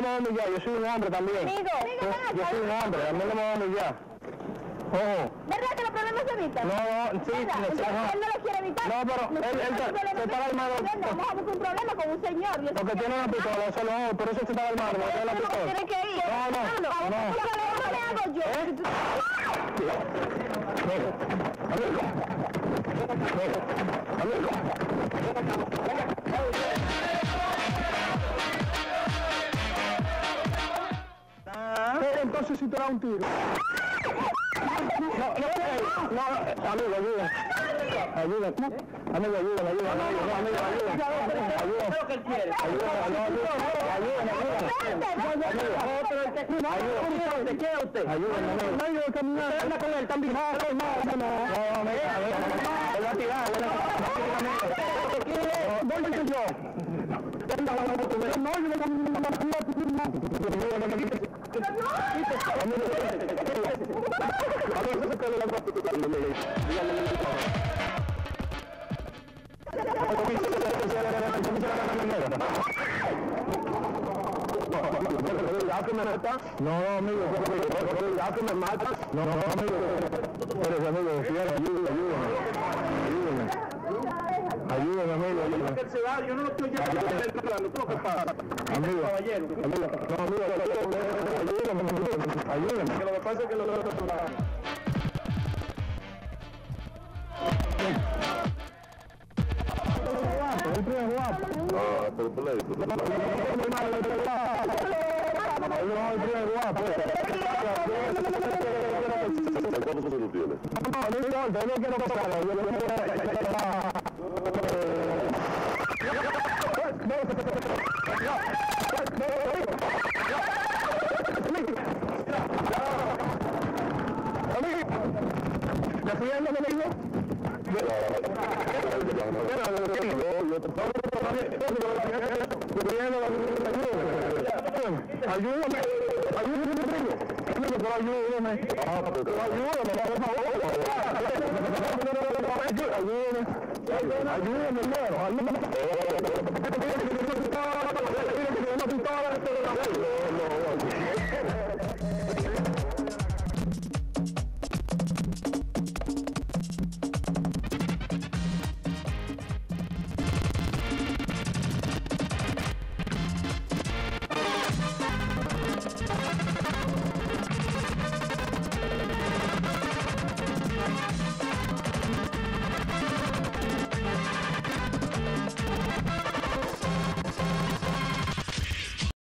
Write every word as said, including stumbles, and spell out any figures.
me va a humillar, yo soy un hombre también. Amigo, amigo, Yo soy un hombre, a mí no me va a humillar. Ojo. ¿Verdad que los problemas se evitan? No, no, sí, sí, sí, él no lo quiere evitar. No, pero él, él se está armado. Vamos a buscar un problema con un señor. Porque tiene una pistola, eso no, por eso se está armado, porque la pistola. Tiene que ir. No, no, no. ¿Qué le hago yo? Amigo, amigo, amigo, amigo. Entonces si te da un tiro. No, no, no, amigo, ayuda. Ayuda. Amigo, ayuda, ayuda, amigo, no, amigo, ayuda. Ayuda. ¿Qué es lo que él quiere? Ayuda, ayuda, ayuda, ayuda. ¿Qué es usted? Ayuda, amigo. No, yo caminar. Usted anda con él también. No, no, no, no. No, amigo, a ver. Él va a tirar, él va a tirar. ¿Qué es? ¿Dónde estoy yo? No, yo no ¿Ya que me matas? No, no, amigo, ¿ya que me matas? No, no, amigo, eres amigo, fiel, ayúdame, ayúdame, ayúdame, ayúdame, amigo, ayúdame. Yo no lo estoy llevando, ¿qué pasa? Amigo, caballero, amigo, no, amigo, ayúdame, ayúdame, que lo que pasa es que lo logro torturar. El primer guapo. Ah, pero pleito. No, el primer guapo. ¿Cuántos años tienes? No, no importa, yo no quiero pasarlo. Yo no quiero... ¿Ya fui a lo que ayúdame, ayúdame, pero ayúdame, ayúdame, ayúdame, hermano, ayúdame.